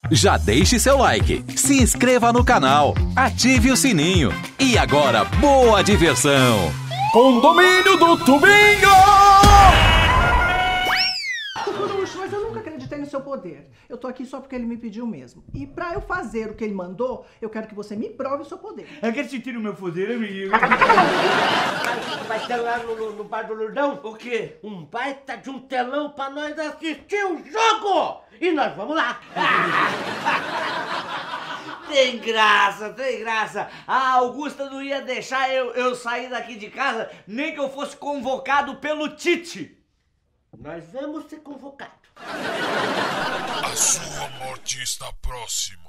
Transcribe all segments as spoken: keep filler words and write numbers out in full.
Já deixe seu like, se inscreva no canal, ative o sininho. E agora, boa diversão! Condomínio do Tubinho! Corucho, mas eu nunca acreditei no seu poder. Eu tô aqui só porque ele me pediu mesmo. E pra eu fazer o que ele mandou, eu quero que você me prove o seu poder. Eu quero sentir o meu poder, amigo. Vai ter lá no, no, no bar do Lurdão? O quê? Um baita de um telão pra nós assistir o jogo! E nós vamos lá! Tem graça, tem graça. A Augusta não ia deixar eu, eu sair daqui de casa nem que eu fosse convocado pelo Tite. Nós vamos ser convocados. A sua morte está próxima.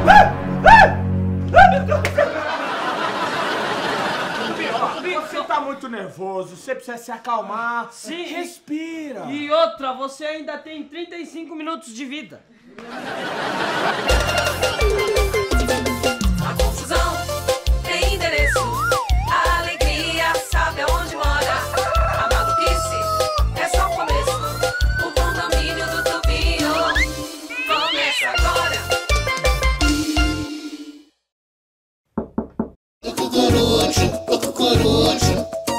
Você tá muito nervoso, você precisa se acalmar. Sim. Respira. E outra, você ainda tem trinta e cinco minutos de vida. A confusão tem endereço. A alegria sabe aonde mora. A maluquice é só o começo. O condomínio do Tubinho começa agora. O cucurucho, o cucurucho.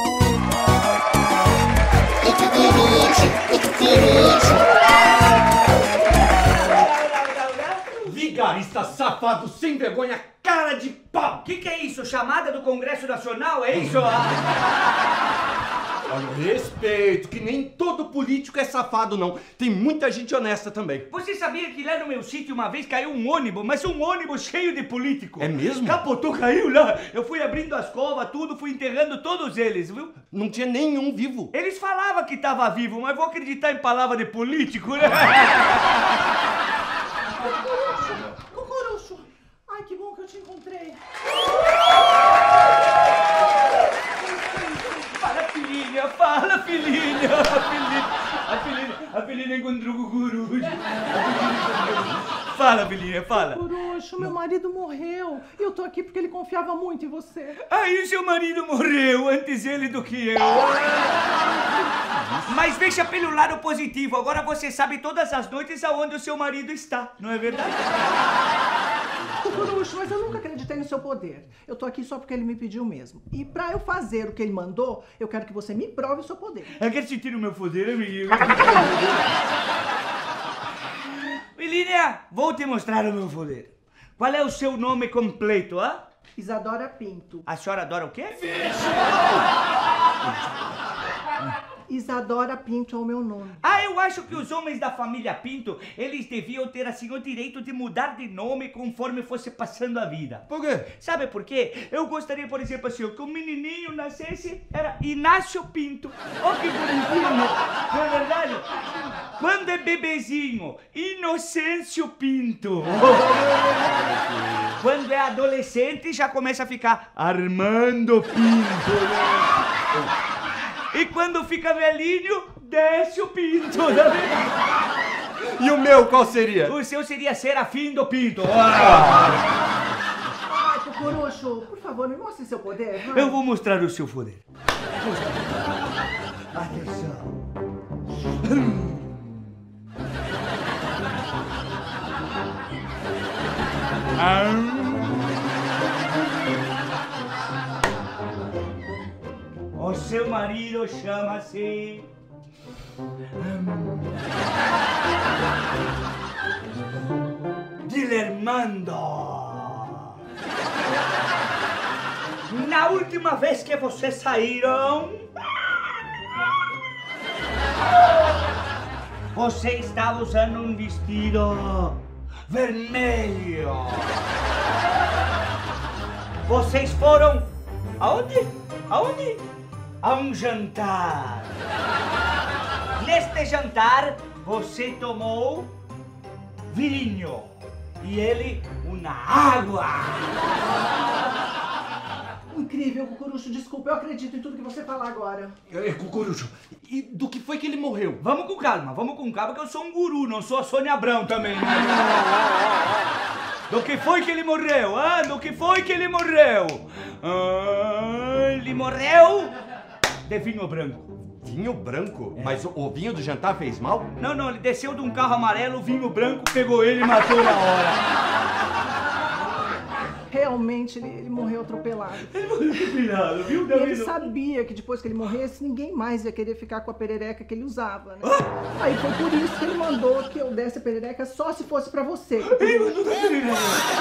O cucurucho, o cucurucho. Vigarista, safado, sem vergonha, cara de pau! O que, que é isso? Chamada do Congresso Nacional, é isso? Olha, respeito, que nem todo político é safado, não. Tem muita gente honesta também. Você sabia que lá no meu sítio uma vez caiu um ônibus, mas um ônibus cheio de político? É mesmo? Capotou, caiu lá. Eu fui abrindo as covas, tudo, fui enterrando todos eles, viu? Não tinha nenhum vivo. Eles falavam que tava vivo, mas vou acreditar em palavra de político, né? Cucurucho! Ai, que bom que eu te encontrei. Fala, filhinha, fala, filhinha. A filhinha, a filhinha, a filhinha encontrou o cucurucho. Fala, filhinha, fala. Cucurucho, meu marido morreu. E eu tô aqui porque ele confiava muito em você. Aí seu marido morreu antes ele do que eu. Mas veja pelo lado positivo, agora você sabe todas as noites aonde o seu marido está, não é verdade? Cucurucho, mas eu nunca acreditei no seu poder. Eu tô aqui só porque ele me pediu mesmo. E pra eu fazer o que ele mandou, eu quero que você me prove o seu poder. Eu quero sentir o meu poder, amigo. Filhinha, vou te mostrar o meu poder. Qual é o seu nome completo, hã? Isadora Pinto. A senhora adora o quê? Isadora Pinto é o meu nome. Ah, eu acho que os homens da família Pinto, eles deviam ter assim o direito de mudar de nome conforme fosse passando a vida. Por quê? Sabe por quê? Eu gostaria, por exemplo, assim, que o menininho nascesse, era Inácio Pinto. Oh, que bonitinho, não é verdade? Quando é bebezinho, Inocêncio Pinto. Quando é adolescente, já começa a ficar Armando Pinto. E quando fica velhinho, Décio Pinto. E o meu qual seria? O seu seria Serafim do Pinto. Ai, Cucurucho, por favor, me mostre seu poder. Vai. Eu vou mostrar o seu poder. Atenção. O seu marido chama-se... Dilermando. Na última vez que vocês saíram... Você estava usando um vestido vermelho. Vocês foram... Aonde? Aonde? A um jantar. Neste jantar, você tomou vinho e ele uma água. Incrível, Cucurucho, desculpa, eu acredito em tudo que você falar agora. É, Cucurucho, e do que foi que ele morreu? Vamos com calma, vamos com calma, que eu sou um guru, não sou a Sônia Abrão também. Do que foi que ele morreu, ah? Do que foi que ele morreu? Ah, ele morreu de vinho branco. Vinho branco? Mas o, o vinho do jantar fez mal? Não, não, ele desceu de um carro amarelo, o vinho branco pegou ele e matou na hora. Realmente, ele, ele morreu atropelado. Ele morreu atropelado, viu, E ele Davi? sabia que depois que ele morresse, ninguém mais ia querer ficar com a perereca que ele usava, né? Aí foi por isso que ele mandou que eu desse a perereca só se fosse pra você. Ele mandou dar perereca.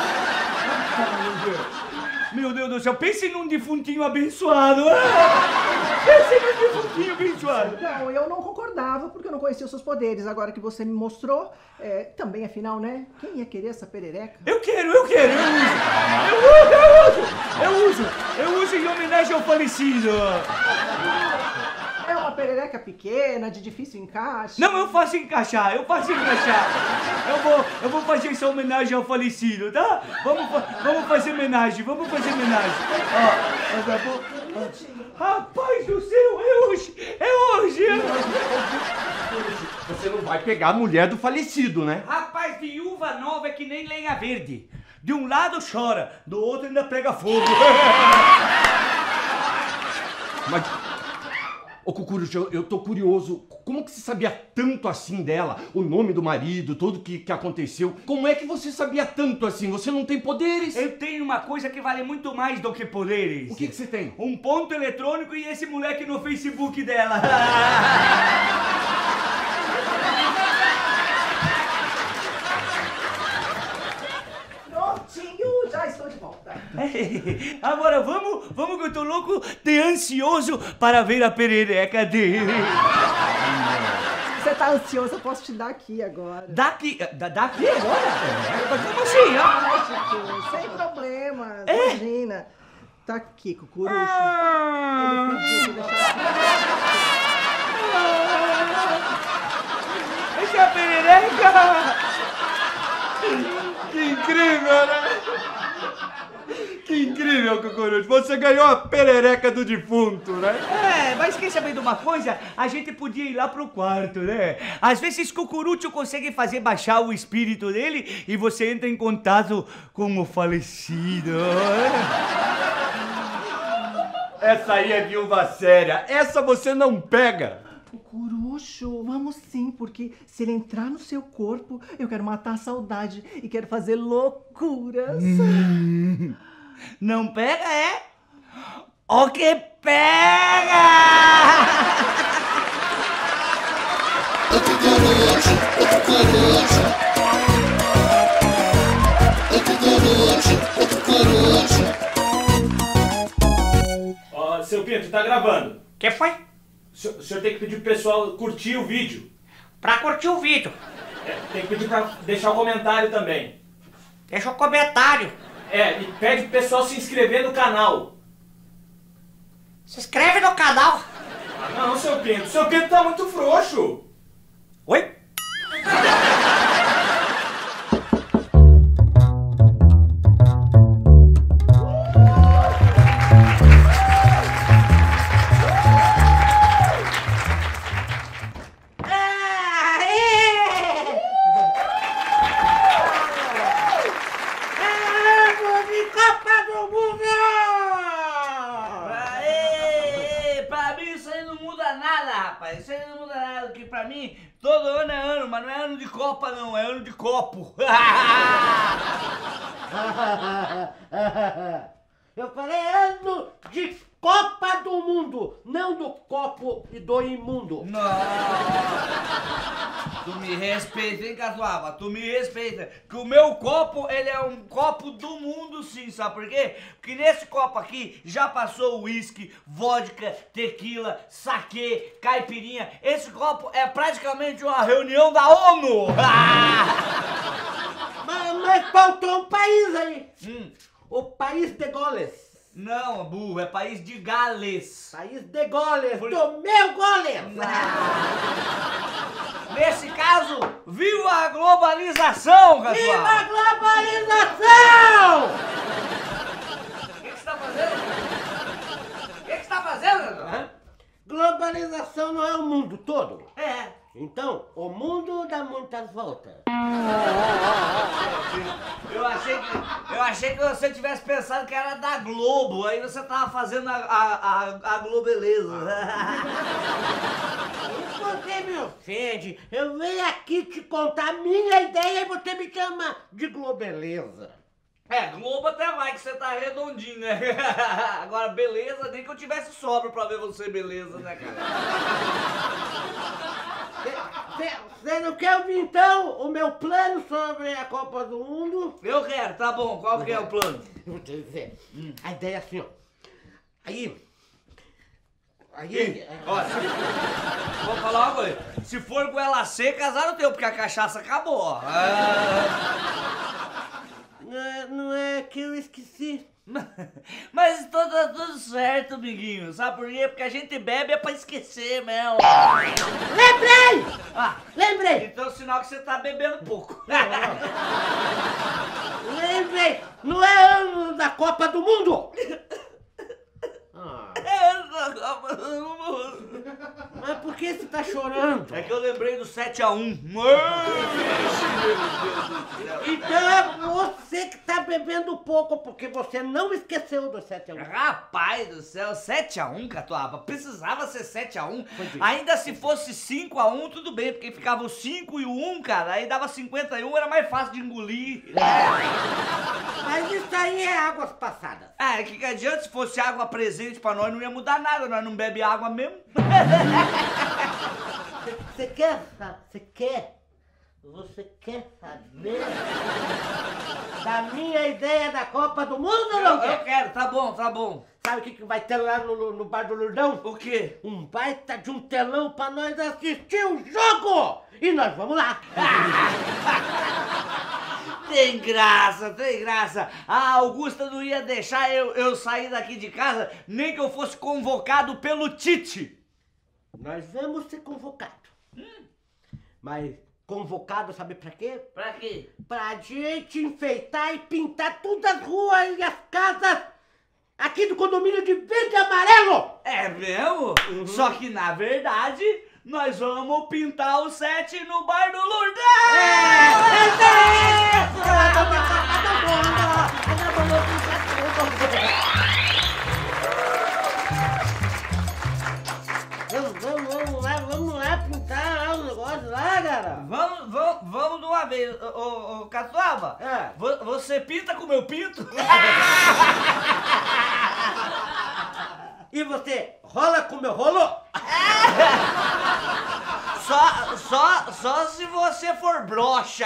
Meu Deus do céu, pense num defuntinho abençoado. Pense num defuntinho abençoado. Não, eu não concordava porque eu não conhecia os seus poderes. Agora que você me mostrou, é, também afinal, né? Quem ia querer essa perereca? Eu quero, eu quero, eu uso. Eu uso, eu uso. Eu uso, eu uso em homenagem ao falecido. É uma perereca pequena, de difícil encaixe. Não, eu faço encaixar, eu faço encaixar. Eu vou, eu vou fazer essa homenagem ao falecido, tá? Vamos, vamos fazer homenagem, vamos fazer homenagem. Ó, tá bom? Rapaz do céu, é hoje, é hoje. Você não vai pegar a mulher do falecido, né? Rapaz, viúva nova é que nem lenha verde. De um lado chora, do outro ainda pega fogo. Mas... Ô, Cucurucho, eu, eu tô curioso. Como que você sabia tanto assim dela? O nome do marido, tudo que, que aconteceu. Como é que você sabia tanto assim? Você não tem poderes? Eu tenho uma coisa que vale muito mais do que poderes. O que que você tem? Um ponto eletrônico e esse moleque no Facebook dela. Prontinho, já estou de volta. Agora vamos, vamos que eu tô louco de ansioso para ver a perereca dele. Se você tá ansioso, eu posso te dar aqui agora. Daqui, da, daqui agora? É. Mas como assim? Ai, Chiquinho, sem problemas. É? Imagina. Tá aqui, Cucurucho. Ah. Ele pediu pra deixar aqui. Essa é a perereca! Que incrível, né? Que incrível, Cucurucho. Você ganhou a perereca do defunto, né? É, mas quer saber de uma coisa? A gente podia ir lá pro quarto, né? Às vezes Cucurucho consegue fazer baixar o espírito dele e você entra em contato com o falecido. Essa aí é viúva séria. Essa você não pega. Cucurucho, vamos sim, porque se ele entrar no seu corpo, eu quero matar a saudade e quero fazer loucuras. Hum. Não pega, é? O que pega! O Cucurucho, o Cucurucho. O Cucurucho, o Cucurucho. Ó, seu Pinto, tá gravando. Que foi? O senhor, o senhor tem que pedir pro pessoal curtir o vídeo. Pra curtir o vídeo. É, tem que pedir pra deixar o comentário também. Deixa o comentário. É, e pede pro pessoal se inscrever no canal. Se inscreve no canal. Ah, não, seu Pinto. Seu Pinto tá muito frouxo. Oi? Isso aí não muda nada, porque pra mim, todo ano é ano, mas não é ano de Copa não, é ano de copo. Eu falei ano de Copa do Mundo, não do copo e do imundo. Não. Tu me respeita, hein, Catuaba? Tu me respeita. Que o meu copo, ele é um copo do mundo, sim, sabe por quê? Porque nesse copo aqui já passou uísque, vodka, tequila, saquê, caipirinha. Esse copo é praticamente uma reunião da ONU. mas, mas faltou um país aí. Hum. O país de Goles. Não, burro, é país de Gales. País de Goles, Por... do meu Goles. Nesse caso, viva a globalização, Catuaba! Viva a globalização! O que você tá fazendo? O que você tá fazendo, Catuaba? Globalização não é o mundo todo? É. Então, o mundo dá muitas voltas. Eu achei que, eu achei que você tivesse pensado que era da Globo, aí você tava fazendo a, a, a, a Globeleza. Você me ofende. Eu venho aqui te contar a minha ideia e você me chama de globeleza. É, Globo até vai, que você tá redondinho, né? Agora, beleza, nem que eu tivesse sobra pra ver você beleza, né, cara? Você não quer ouvir, então, o meu plano sobre a Copa do Mundo? Eu quero, tá bom. Qual que é o plano? Eu vou te dizer. Hum. A ideia é assim, ó. Aí... Aí... E, ó, se, vou falar uma coisa. Se for goela seca, azar o teu, porque a cachaça acabou, ó. Ah... Não é, não é que eu esqueci. Mas tá tudo, tudo certo, amiguinho. Sabe por quê? Porque a gente bebe é pra esquecer mesmo. Lembrei! Ah, lembrei! Então sinal que você tá bebendo pouco. Lembrei! Não é ano da Copa do Mundo! Ah. É ano da Copa do Mundo. Mas por que você tá chorando? É que eu lembrei do sete a um. Então é você que tá bebendo pouco, porque você não esqueceu do sete a um. Rapaz do céu, sete a um, Catuaba. Precisava ser sete a um. Ainda se fosse cinco a um, tudo bem, porque ficava o cinco e o um, cara. Aí dava cinquenta e um, era mais fácil de engolir. Mas isso aí é águas passadas. Ah, é que, que adianta se fosse água presente pra nós, não ia mudar nada. Nós não bebe água mesmo. Você quer, você quer, você quer saber da minha ideia da Copa do Mundo ou não eu, quer? Eu quero, tá bom, tá bom. Sabe o que, que vai ter lá no, no Bar do Lurdão? O quê? Um baita de um telão pra nós assistir o jogo! E nós vamos lá! Tem graça, tem graça. A Augusta não ia deixar eu, eu sair daqui de casa, nem que eu fosse convocado pelo Tite. Nós vamos ser convocados. Hum. Mas convocado, sabe pra quê? Pra quê? Pra gente enfeitar e pintar todas as ruas e as casas aqui do condomínio de verde e amarelo. É mesmo? Uhum. Só que na verdade nós vamos pintar o set no Bar do Lurdão. É! Vamos, vamos, vamos lá, vamos lá pintar lá o negócio lá, cara. Vamos, vamos, vamos de uma vez. Ô, ô, ô Catuaba, é. Você pinta com o meu pinto? E você rola com o meu rolo? Só, só, só se você for broxa.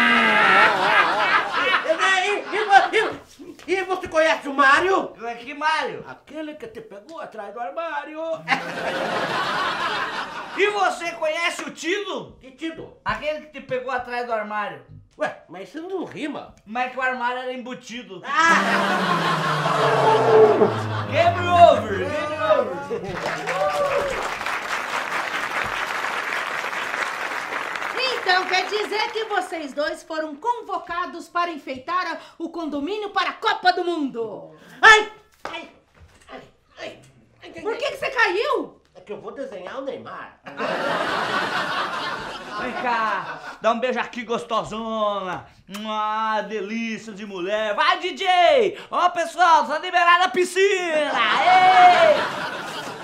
E, e, e, e você conhece o Mário? Que Mário? Aquele que te pegou atrás do armário. E você conhece o Tido? Que Tido? Aquele que te pegou atrás do armário. Ué, mas isso não rima. Mas que o armário era embutido. Ah! Game over! Game over! Então quer dizer que vocês dois foram convocados para enfeitar o condomínio para a Copa do Mundo. Ai! Ai! Ai! Ai! ai Por que, que você caiu? É que eu vou desenhar o Neymar. Vem cá, dá um beijo aqui, gostosona. Ah, delícia de mulher. Vai, D J! Ó, pessoal, tá liberada a piscina! Ei!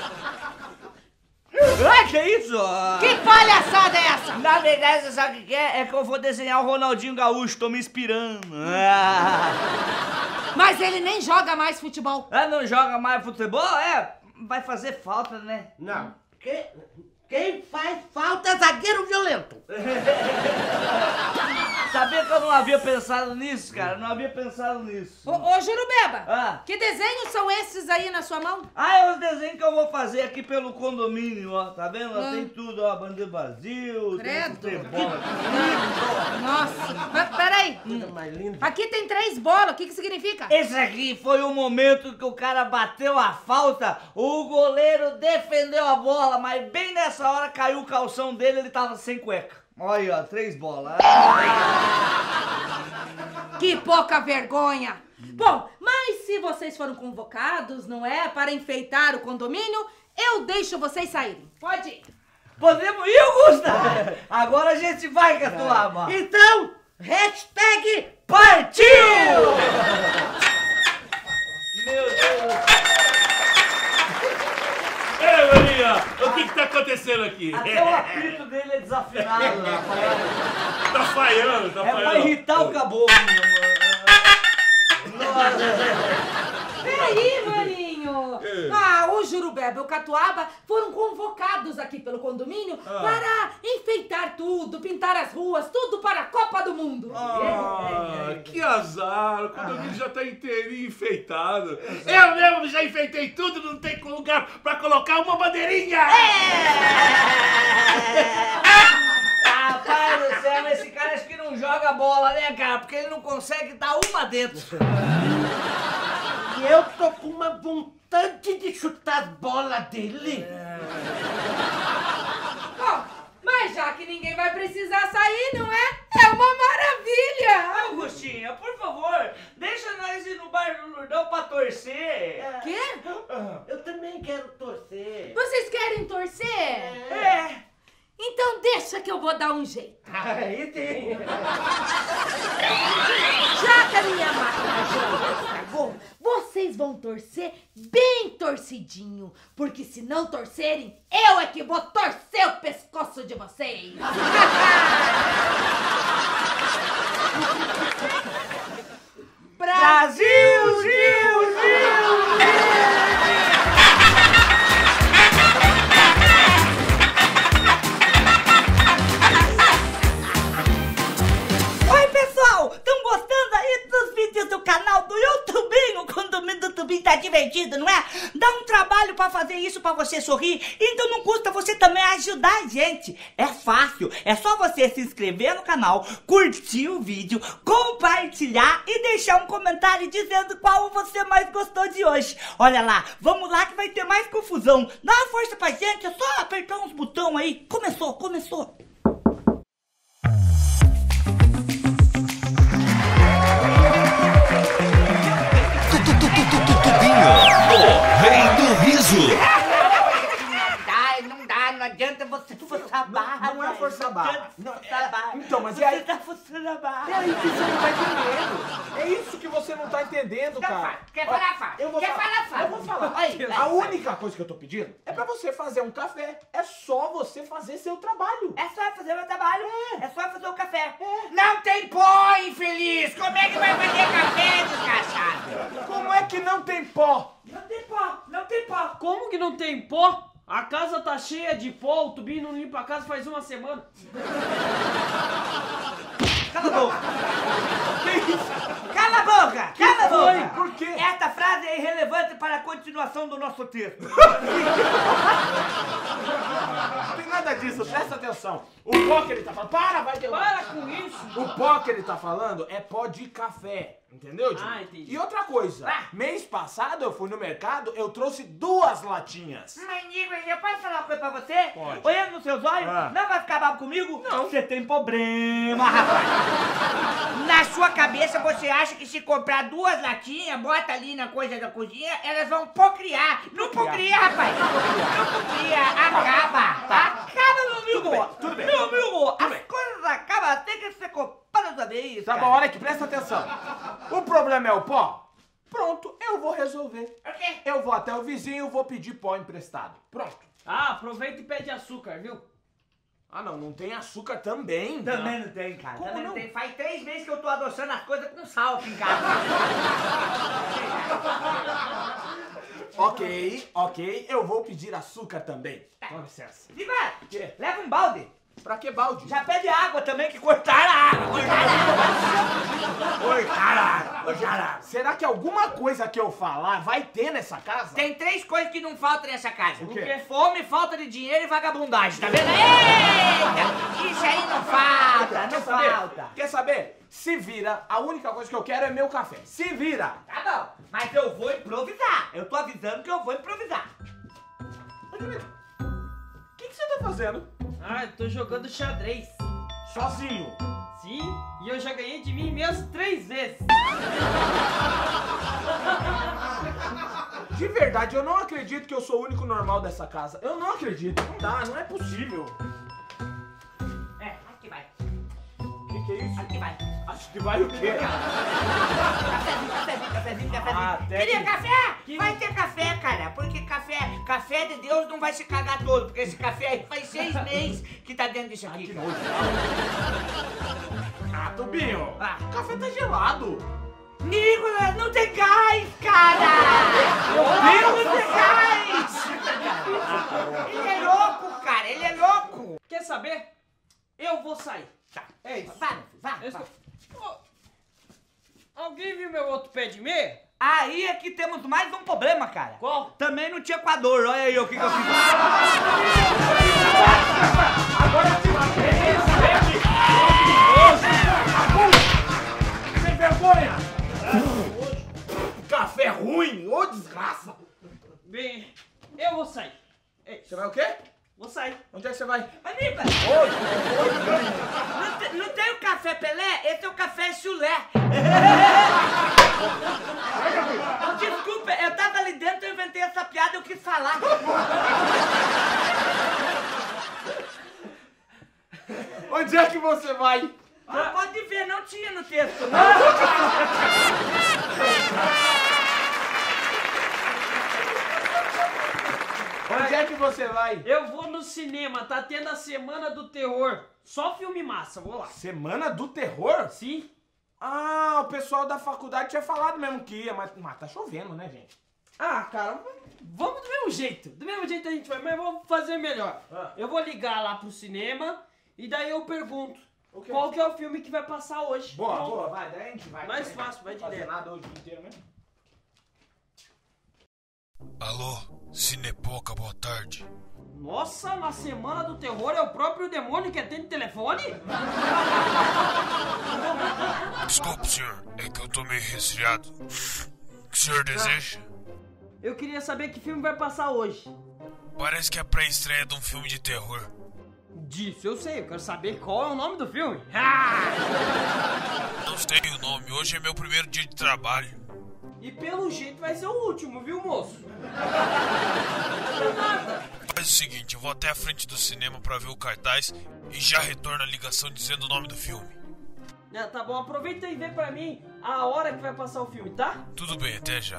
Ah, que isso? Que palhaçada é essa? Na verdade, você sabe o que é? É que eu vou desenhar o Ronaldinho Gaúcho, tô me inspirando. Ah. Mas ele nem joga mais futebol. Ah, não joga mais futebol? É, vai fazer falta, né? Não. Que... Quem faz falta é zagueiro violento. Sabia que eu não havia pensado nisso, cara? Não havia pensado nisso. Ô, ô Jurubeba, ah. que desenhos são esses aí na sua mão? Ah, é os desenhos que eu vou fazer aqui pelo condomínio, ó. Tá vendo? Ah. Tem tudo, ó. Bandeira Brasil, Credo. tem bola. Nossa, mas peraí. Hum. Mais lindo. Aqui tem três bolas, o que que significa? Esse aqui foi o momento que o cara bateu a falta, o goleiro defendeu a bola, mas bem nessa hora caiu o calção dele, ele tava sem cueca. Olha aí, ó, três bolas. Que pouca vergonha. Bom, mas se vocês foram convocados, não é, para enfeitar o condomínio, eu deixo vocês saírem. Pode ir. Podemos ir, Augusta? Agora a gente vai, Catuaba. Então, hashtag partiu! acontecendo aqui? Até o apito dele é desafinado, Rafael. Tá falhando, tá É falhando. pra irritar o caboclo, meu amor. Peraí, maninho. É. Ah, o Jurubeba e o Catuaba foram convocados aqui pelo condomínio Ah. para enfeitar tudo, pintar as ruas, tudo para a Copa do Mundo. Ah, que azar, o condomínio já tá inteirinho enfeitado. Eu mesmo já enfeitei tudo, não tem lugar pra colocar uma bandeirinha. Rapaz do céu, esse cara acho que não joga bola, né, cara? Porque ele não consegue dar uma dentro. E eu tô com uma vontade de chutar as bolas dele. Bom, mas já que ninguém vai precisar sair, não é? É uma maravilha! Augustinha, por favor, deixa nós ir no bar do Lurdão pra torcer. Quê? Eu também quero torcer. Vocês querem torcer? É. Então deixa que eu vou dar um jeito. Aí tem. Já que a minha máquina de lavar estragou, vocês vão torcer bem torcidinho. Porque se não torcerem, eu é que vou torcer o pescoço de vocês. Brasil, Gil, Gil, Oi, pessoal! Estão gostando aí dos vídeos do canal do YouTube? O condomínio do Tubinho tá divertido, não é? Dá um trabalho pra fazer isso pra você sorrir, então não custa você também ajudar a gente. É fácil, é só você se inscrever no canal, curtir o vídeo, compartilhar e deixar um comentário dizendo qual você mais gostou de hoje. Olha lá, vamos lá que vai ter mais confusão. Dá uma força pra gente, é só apertar uns botões aí. Começou, começou. O rei do riso. Ai, não dá, não adianta você forçar a barra. Não é forçar a barra. Não, forçar a barra. Então, mas você é aí... tá forçando a barra. É aí que você não tá entendendo. É isso que você não tá entendendo, Quer cara. falar, quer falar, fala. Eu vou Quer falar, falar, fala. Eu vou falar. Aí, A única coisa que eu tô pedindo é pra você fazer um café. É só você fazer seu trabalho. É só fazer o meu trabalho. É, é só fazer o café. É. Não tem pó, infeliz. Como é que vai fazer café, desgraçado? Como é que não tem pó? Não tem pó, não tem pó. Como que não tem pó? A casa tá cheia de pó, o Tubinho não limpa a casa faz uma semana. Cala a boca. Que isso? Cala a boca, cala a boca. Por quê? Esta frase é irrelevante para a continuação do nosso texto. Não tem nada disso, presta atenção. O pó que ele tá falando... Para, vai ter... Para com isso. O pó que ele tá falando é pó de café. Entendeu, Dino? Ah, entendi. E outra coisa, Ah. mês passado eu fui no mercado, eu trouxe duas latinhas. Mas, Nico, eu posso falar uma coisa pra você? Pode. Olhando nos seus olhos, Ah. não vai ficar bravo comigo? Não. Você tem problema, rapaz. Na sua cabeça, você acha que se comprar duas latinhas, bota ali na coisa da cozinha, elas vão procriar. Não procria, rapaz. Não procria. Acaba. Acaba, meu amigo. Tudo bem, tudo bem. Meu amigo, Tudo as bem. coisas acabam, tem que ser compradas uma vez, Tá cara. bom, olha aqui, presta atenção. O problema é o pó? Pronto, eu vou resolver. O quê? Eu vou até o vizinho e vou pedir pó emprestado. Pronto. Ah, aproveita e pede açúcar, viu? Ah, não, não tem açúcar também? Também não tem, cara. Como Também não? não tem. Faz três meses que eu tô adoçando as coisas com sal aqui em casa. Ok, ok, eu vou pedir açúcar também. Com licença. Viva! quê? Leva um balde. Pra que balde? Já pede água também, que cortaram a água. Cortaram a água. Cortaram a água. Cortaram a água. Será que alguma coisa que eu falar vai ter nessa casa? Tem três coisas que não faltam nessa casa. O quê? Fome, falta de dinheiro e vagabundagem, tá vendo? Eita! Isso aí não falta, não Quer saber? falta. Quer saber? Se vira, a única coisa que eu quero é meu café. Se vira. Tá bom, mas eu vou improvisar. Eu tô avisando que eu vou improvisar. O que, que você tá fazendo? Ah, eu tô jogando xadrez. Sozinho. Sim, e eu já ganhei de mim mesmo três vezes. De verdade, eu não acredito que eu sou o único normal dessa casa. Eu não acredito. Não dá, não é possível. É, aqui vai. O que, que é isso? Aqui vai. Acho que vai o quê? Cafezinho, cafezinho, cafezinho, cafezinho. Ah, até Queria que- café? que- Vai ter café, cara. Porque café, café de Deus não vai se cagar todo. Porque esse café aí faz seis meses que tá dentro disso aqui, cara. Ah, Tubinho, Ah. o café tá gelado. Nicolas, não tem gás, cara! Meu Deus, não tem gás! Ele é louco, cara, ele é louco! Quer saber? Eu vou sair. Tá. É isso. Vai, vai, Eu vai. estou- Ô, alguém viu meu outro pé de meia? Aí é que temos mais um problema, cara. Qual? Também não tinha Equador, olha aí o que, que eu fiz. Sem vergonha! Café ruim, ô desgraça! Bem, eu vou sair. É isso. Você vai o quê? Vou sair. Onde é que você vai? Ô, Nicolas, não, te- não tem o café Pelé? Esse é o café chulé. Oh, desculpa, eu tava ali dentro, eu inventei essa piada, eu quis falar. Onde é que você vai? Ah, pode ver, não tinha no texto. Onde é que você vai? Eu vou no cinema, tá tendo a Semana do Terror. Só filme massa, vou lá. Semana do Terror? Sim. Ah, o pessoal da faculdade tinha falado mesmo que ia, mas, mas tá chovendo, né, gente? Ah, cara, vamos do mesmo jeito. Do mesmo jeito a gente vai, mas vamos fazer melhor. Ah. Eu vou ligar lá pro cinema e daí eu pergunto O quê? qual que é o filme que vai passar hoje. Boa, Pronto. boa, vai, daí a gente vai. Mais fácil, vai Não fazer direto. nada hoje o dia inteiro mesmo. Alô, Cinepoca, boa tarde. Nossa, na Semana do Terror é o próprio demônio que atende telefone? Desculpe, senhor, é que eu tô meio resfriado. O que o senhor deseja? Eu queria saber que filme vai passar hoje. Parece que é a pré-estreia de um filme de terror. Disso eu sei, eu quero saber qual é o nome do filme. Ah! Não sei o nome, hoje é meu primeiro dia de trabalho. E pelo jeito vai ser o último, viu, moço? Faz o seguinte, eu vou até a frente do cinema pra ver o cartaz e já retorno a ligação dizendo o nome do filme. É, tá bom, aproveita e vê pra mim a hora que vai passar o filme, tá? Tudo bem, até já.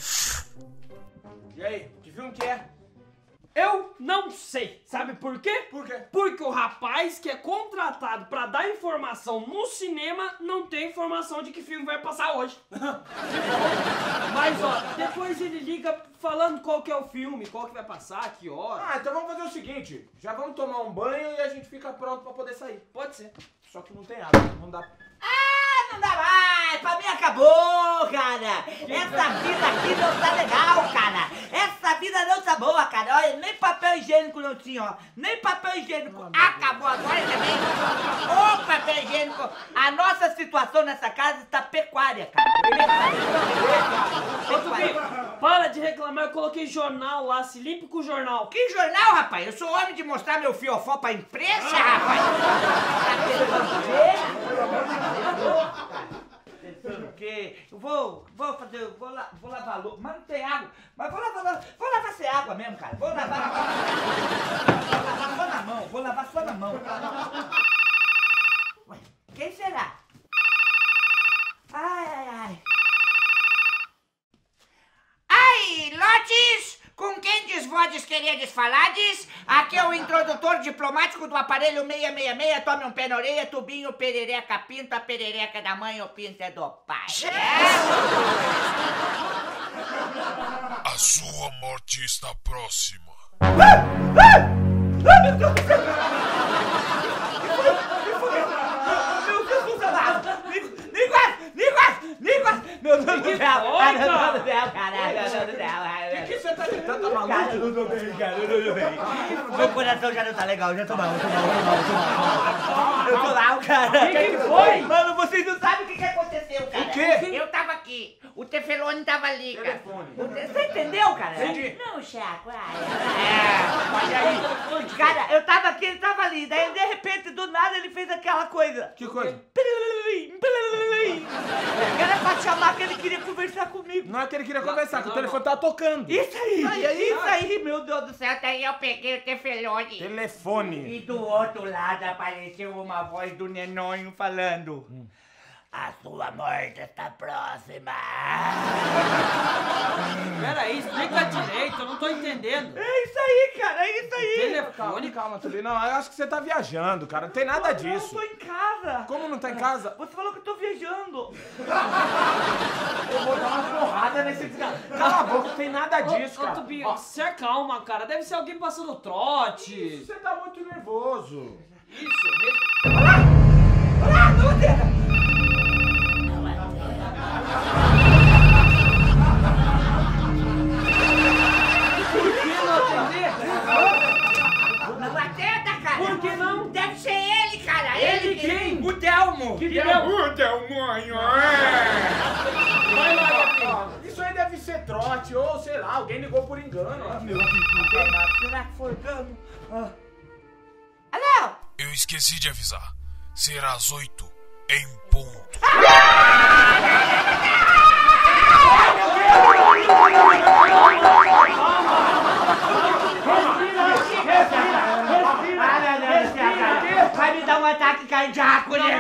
E aí, que filme que é? Eu não sei. Sabe por quê? Por quê? Porque o rapaz que é contratado pra dar informação no cinema não tem informação de que filme vai passar hoje. Mas ó, depois ele liga falando qual que é o filme, qual que vai passar, que hora. Ah, então vamos fazer o seguinte, já vamos tomar um banho e a gente fica pronto pra poder sair. Pode ser. Só que não tem água, não dá... Ah, não dá mais! Pra mim acabou, cara! Essa vida aqui não tá legal, cara! Essa vida não tá boa, cara! Olha, nem papel higiênico não tinha, ó! Nem papel higiênico! Acabou agora também! Ô, papel higiênico! A nossa situação nessa casa está pecuária, cara! Ô, Tupi, para de reclamar, eu coloquei jornal lá, se limpe com o jornal. Que jornal, rapaz? Eu sou homem de mostrar meu fiofó pra imprensa, rapaz! Tá pensando ver? Pensando que eu vou, vou fazer, vou, la, vou lavar louça, mas não tem água, mas vou lavar, vou lavar sem água mesmo, cara, vou lavar, vou lavar só na mão, vou lavar só na mão. Ué, quem será? Ai, ai, ai. Ai, lotes! Com quem desvodes queredes falades? Aqui é o introdutor diplomático do aparelho seiscentos e sessenta e seis. Tome um pé na orelha, tubinho, perereca, pinto. A perereca da mãe, o pinto é do pai. A sua morte está próxima. Ai, meu Deus do céu! Meu Jesus amado! Nicolas! Nicolas! Nicolas! Meu Deus do céu! Ai, meu Deus do céu, caralho! Meu Deus do céu! O que você tá tentando, tá maluco? Cara, eu não tô bem, cara, eu não tô bem. Meu coração já não tá legal, já tô mal, eu tô mal, eu tô mal, eu tô mal. Eu tô mal, cara. O que que foi? Mano, vocês não sabem o que que aconteceu, cara. O quê? Eu tava aqui, o Tefelone tava ali, cara. Telefone. O te- Você entendeu, cara? Entendi. Não, Chaco, ai, é. Olha aí. Cara, eu tava aqui, ele tava ali. Daí, de repente, do nada, ele fez aquela coisa. Que coisa? Era pra chamar que ele queria conversar comigo. Não é que ele queria conversar, que o telefone tava tocando. Isso aí, Aí, aí? isso aí, meu Deus do céu. Daí eu peguei o Tefelone. Telefone. E do outro lado apareceu uma voz do Nenonho falando: A sua morte está próxima. Peraí, explica direito, eu não tô entendendo. É isso aí, cara, é isso aí. Telefone, calma, Tubi. Não, eu acho que você tá viajando, cara. Não tem nada disso. Eu tô em casa. Como não tá em casa? Você falou que eu tô viajando. Eu vou dar uma porrada nesse desgraçado. Cala a boca, não tem nada disso, ô, cara. Ô, Tubinho, se acalma, cara. Deve ser alguém passando trote. Isso, você tá muito nervoso. Isso, Olá, Lanterna! Por que não atender? Não atenda, cara. Por que não? Deve ser ele, cara. Ele quem? O Delmo. Que Delmo? O Delmonho. Vai lá, Gatinho. Isso aí deve ser trote, ou sei lá, alguém ligou por engano. Ah, meu Deus, será que foi engano? Ah. Alô? Eu esqueci de avisar. Será às oito em ponto. Vai me dar um ataque cardíaco, né,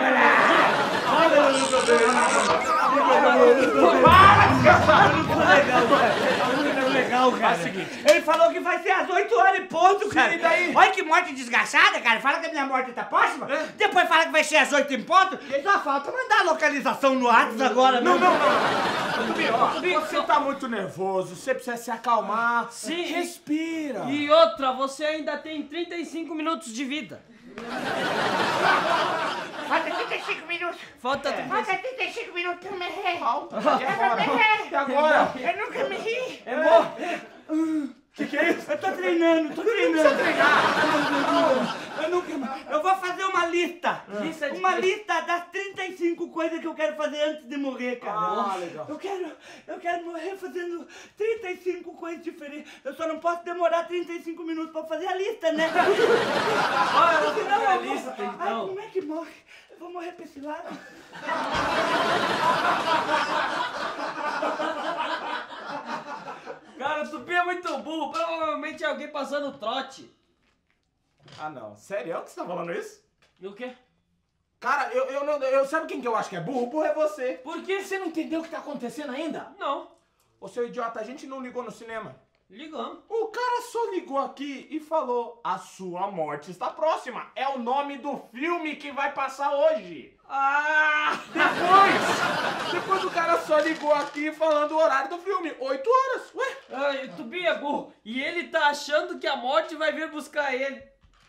legal, cara. É o seguinte, ele falou que vai ser às oito horas e ponto, cara. E daí? Olha que morte desgraçada, cara. Fala que a minha morte tá próxima. Depois fala que vai ser às oito em ponto. Só falta mandar a localização no WhatsApp agora. Não, não, não. Tubi, ó, você tá muito nervoso, você precisa se acalmar. Sim. Respira. E outra, você ainda tem trinta e cinco minutos de vida. Falta trinta e cinco minutos. Falta trinta e cinco. Falta trinta e cinco minutos pra eu me rir. E agora? E agora? Eu nunca me ri. É bom. Que que é isso? Eu tô treinando, tô treinando. Eu nunca. Eu vou fazer uma lista. Lista de Uma quê? lista das trinta e cinco coisas que eu quero fazer antes de morrer, cara. Ah, legal. Eu quero, eu quero morrer fazendo trinta e cinco coisas diferentes. Eu só não posso demorar trinta e cinco minutos pra fazer a lista, né? Bora Senão fazer a eu vou- lista, Ai, então. como é que morre? Eu vou morrer pra esse lado. Cara, o Tupi é muito burro. Provavelmente é alguém passando trote. Ah, não. Sério? É que você tá falando isso? E o quê? Cara, eu, eu, não- eu sabe quem que eu acho que é burro? Burro é você. Por quê? Você não entendeu o que tá acontecendo ainda? Não. Ô, seu idiota, a gente não ligou no cinema. Ligamos. O cara só ligou aqui e falou: a sua morte está próxima. É o nome do filme que vai passar hoje. Ah! Depois! Depois o cara só ligou aqui falando o horário do filme. Oito horas. Ué? Ai, o Tupi é burro. E ele tá achando que a morte vai vir buscar ele.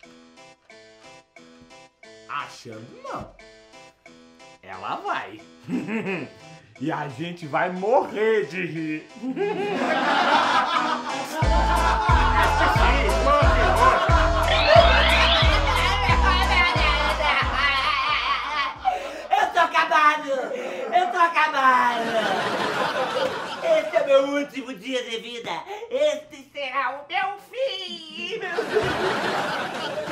Achando não. Ela vai. E a gente vai morrer de rir. Eu tô acabado. Eu tô acabado. Esse é meu último dia de vida. Este será o meu fim. Meu...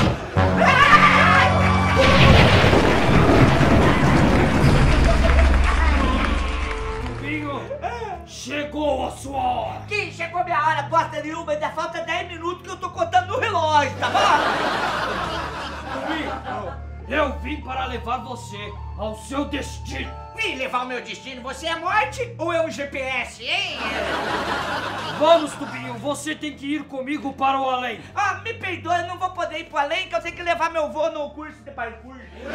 Tupinho, chegou a sua hora. Que chegou minha hora, bosta nenhuma. Ainda falta dez minutos que eu tô contando no relógio, tá bom? Tupi, eu vim para levar você ao seu destino. Me levar ao meu destino, você é morte ou é um G P S, hein? Vamos, Tupinho, você tem que ir comigo para o além. Ah, me perdoe, eu não vou poder ir pro além, que eu tenho que levar meu vô no curso de parkour.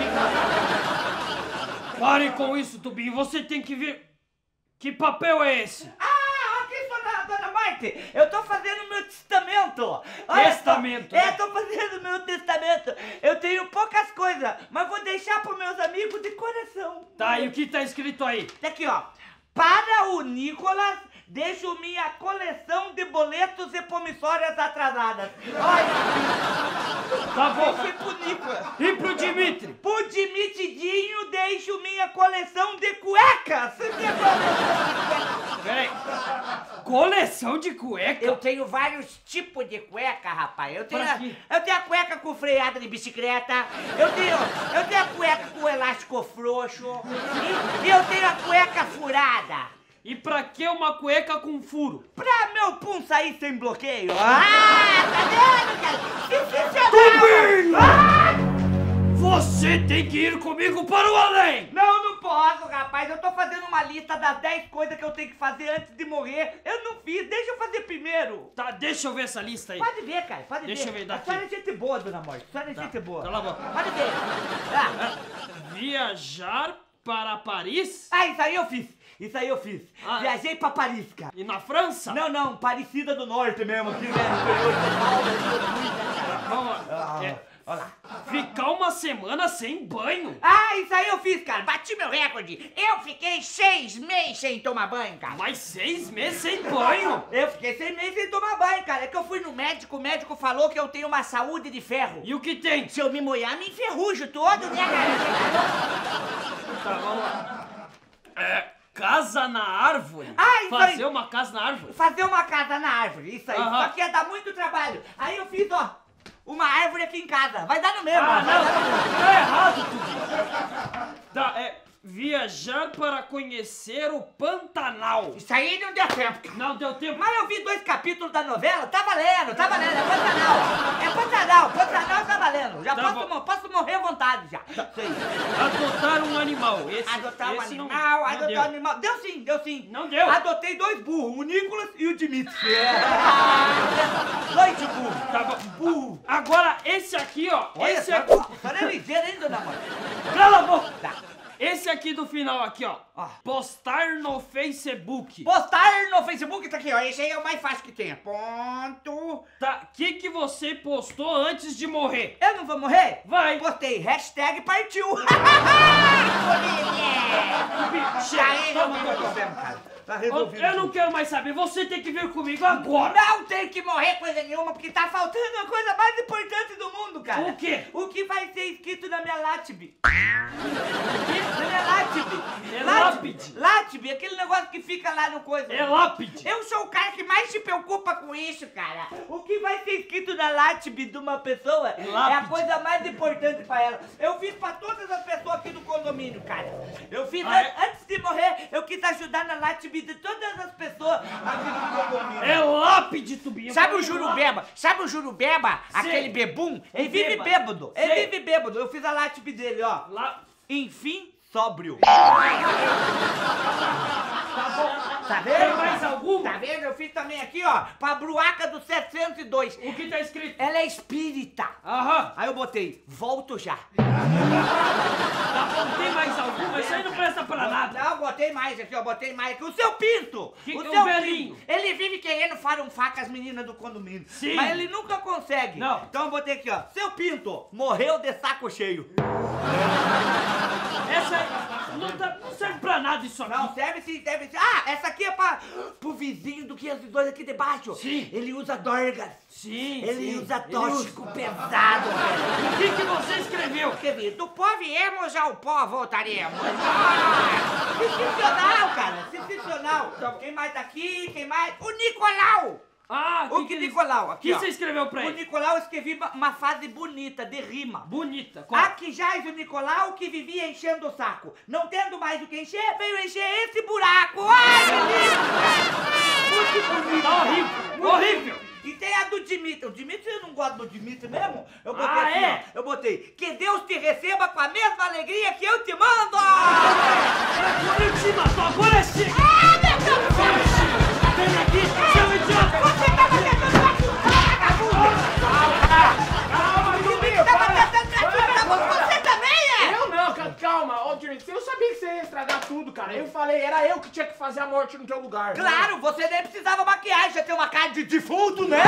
Pare com isso, Tupinho, você tem que vir... Que papel é esse? Ah, aqui, dona, dona Marte, eu tô fazendo meu testamento. Olha Testamento, só. É, né? tô fazendo meu testamento. Eu tenho poucas coisas, mas vou deixar pros meus amigos de coração. Tá, e o que tá escrito aí? Tá aqui, ó. Para o Nicolas, deixo minha coleção de boletos e promissórias atrasadas. Olha. Tá bom. Deixei pro Nicolas. E pro Dimitri? Pro Dimitridinho, deixo minha coleção de cuecas. Minha coleção de cuecas. Peraí. Coleção de cueca? Eu tenho vários tipos de cueca, rapaz. Eu tenho, Pra a, quê? eu tenho a cueca com freada de bicicleta. Eu tenho, eu tenho a cueca com elástico frouxo. E, e eu tenho a cueca furada. E pra que uma cueca com furo? Pra meu pum sair sem bloqueio. Ah, tá vendo, cara? Sensacional! Tupinho! Ah! Você tem que ir comigo para o além! Não, não posso, rapaz. Eu tô fazendo uma lista das dez coisas que eu tenho que fazer antes de morrer. Eu não fiz, deixa eu fazer primeiro. Tá, deixa eu ver essa lista aí. Pode ver, cara, pode Deixa ver. eu ver A daqui. senhora é gente boa, dona Morte. A senhora é Tá, gente boa. cala a boca. Pode ver. Ah. Viajar para Paris? ah, isso aí eu fiz. Isso aí eu fiz. Ah. Viajei pra Paris, cara. E na França? Não, não, Parecida do Norte mesmo, aqui, né? No interior de São Paulo, eu fui, né, cara? Vamos lá. Ah, É, olha lá. ficar uma semana sem banho? Ah, isso aí eu fiz, cara. Bati meu recorde. Eu fiquei seis meses sem tomar banho, cara. Mas seis meses sem banho? Eu fiquei seis meses sem tomar banho, cara. É que eu fui no médico, o médico falou que eu tenho uma saúde de ferro. E o que tem? Se eu me molhar, me enferrujo todo, né, cara? Tá, vamos lá. É, casa na árvore? Ah, isso aí. Fazer uma casa na árvore? Fazer uma casa na árvore, isso aí. Aham. Só que ia dar muito trabalho. Aí eu fiz, ó, uma árvore aqui em casa. Vai dar no mesmo. Ah, vai dar no não, mesmo. tá errado tudo. Tá, é viajar para conhecer o Pantanal. Isso aí não deu tempo, cara. Não deu tempo? Mas eu vi dois capítulos da novela, tá valendo, tá valendo, é Pantanal. É Pantanal, Pantanal tá valendo. Já Tá posso, bom. mo- posso morrer à vontade já. Isso aí. Adotar um animal. Esse, Adotar um esse não- animal, não adotar deu. um animal. Deu sim, deu sim. Não deu. Adotei dois burros, o Nicolas e o Dimitri. É. Dois burros. Tá bom. Burro. Agora, esse aqui, ó. Olha esse só, aqui. a senhora é ligeira, hein, dona Mãe? Cala a boca. Tá. Esse aqui do final aqui, ó. Ó. Postar no Facebook. Postar no Facebook, tá aqui, ó. Esse aí é o mais fácil que tem. Ponto. Tá, o que que você postou antes de morrer? Eu não vou morrer? Vai. Postei, hashtag partiu. Chega, Aí, toma, não tem toma. problema, cara. Tá Eu, resolvido. eu não quero mais saber, você tem que vir comigo agora. Não tem que morrer coisa nenhuma, porque tá faltando a coisa mais importante do mundo, cara. O quê? O que vai ser escrito na minha lápide. Na minha lápide. É lápide? Lápide, aquele negócio que fica lá no coisa. É lápide. Eu sou o cara que mais se preocupa com isso, cara. O que vai ser escrito na lápide de uma pessoa é a Lápide. coisa mais importante pra ela. Eu fiz pra todas as pessoas aqui do condomínio, cara. Eu fiz, Ah, an- é? antes de morrer, eu quis ajudar na lápide de todas as pessoas aqui do condomínio. É lápide, Tubinho. Sabe o Jurubeba? Sabe o Jurubeba? Sei. Aquele bebum? Ele O vive beba. bêbado. Ele Sei. vive bêbado. Eu fiz a lápide dele, ó. Lá... Enfim, sóbrio. Tá bom. Tá Tem vendo? mais alguma? Tá vendo? Eu fiz também aqui, ó, pra Bruaca do setecentos e dois. O que tá escrito? Ela é espírita. Aham. Aí eu botei, volto já. Tá bom, tem mais alguma? Isso aí não presta pra nada. Não, botei mais aqui, ó, botei mais aqui. O seu Pinto! Que- o o seu velhinho. Pinto! Ele vive querendo farunfar com as meninas do condomínio. Sim. Mas ele nunca consegue. Não. Então eu botei aqui, ó. Seu Pinto, morreu de saco cheio. Essa aí não, tá- não serve pra nada isso aqui. Não, serve sim, serve sim. Ah, essa aqui é pra, pro vizinho do quinhentos e dois aqui debaixo. Sim. Ele usa dorgas. Sim, Ele sim. usa Ele tóxico pesado. O que que você escreveu? Escrevi, do pó viemos, ao pó voltaremos. Ah, sensacional, cara, sensacional. Quem mais tá aqui? Quem mais? O Nicolau. Ah, O que ele- Nicolau? O Aqui, que ó. você escreveu pra O ele? Nicolau eu escrevi uma- uma fase bonita, de rima. Bonita. Qual? Aqui jaz o Nicolau que vivia enchendo o saco. Não tendo mais o que encher, veio encher esse buraco. Ai, que lindo! Muito bonito. Tá horrível, horrível. E tem a do Dimitri. O Dimitri, eu não gosto do Dimitri mesmo. Eu botei Ah, aqui, é? ó. Eu botei, que Deus te receba com a mesma alegria que eu te mando. Agora eu te mato, agora chega. Ah, meu Deus! Agora chega. Vem aqui, seu idiota. Você tá fazendo Calma, Tubinho, Tá para. batendo você também, é? Eu não, ca- calma. Ô, Dimitri, eu sabia que você ia estragar tudo, cara. Eu falei, era eu que tinha que fazer a morte no teu lugar. Claro, você nem precisava maquiagem, já tem uma cara de defunto, né?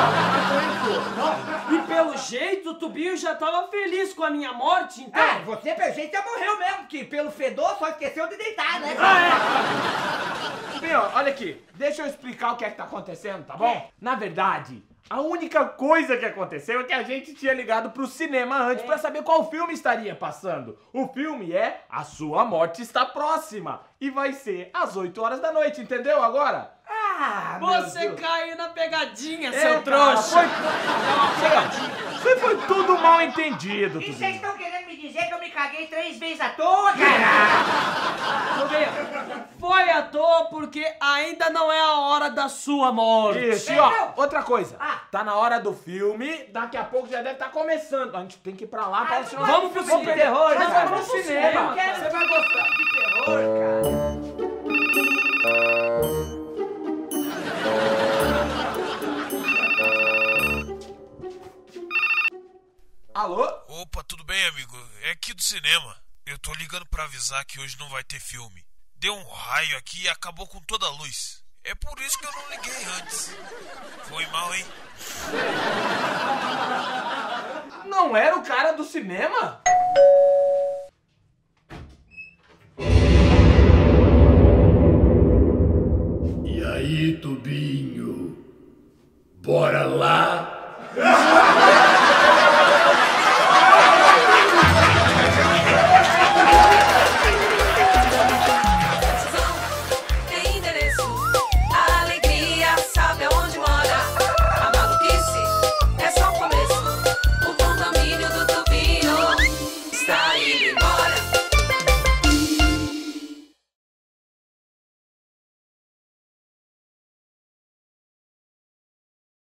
E pelo jeito, o Tubinho já tava feliz com a minha morte, então. É, você pelo jeito já morreu mesmo, que pelo fedor só esqueceu de deitar, né? Tubinho, olha aqui. Deixa eu explicar o que é que tá acontecendo, tá bom? Na verdade, a única coisa que aconteceu é que a gente tinha ligado pro cinema antes pra saber qual filme estaria passando. O filme é A Sua Morte Está Próxima e vai ser às oito horas da noite, entendeu agora? Ah, meu Você Deus. caiu na pegadinha, É, seu cara, trouxa. Foi... Você foi tudo mal entendido, E vocês Tubinho. estão querendo me dizer que eu me caguei três vezes à toa, cara? Tubinho, foi à toa porque porque ainda não é a hora da sua morte. Isso, e ó, outra coisa. Tá na hora do filme, daqui a pouco já deve estar começando. A gente tem que ir pra lá, pra Ah, senão... vamos pro filme de terror, Mas cara. vamos pro cinema. Eu quero- Você vai gostar. De terror, cara. Alô? Opa, tudo bem, amigo? É aqui do cinema. Eu tô ligando pra avisar que hoje não vai ter filme. Deu um raio aqui e acabou com toda a luz. É por isso que eu não liguei antes. Foi mal, hein? Não era o cara do cinema?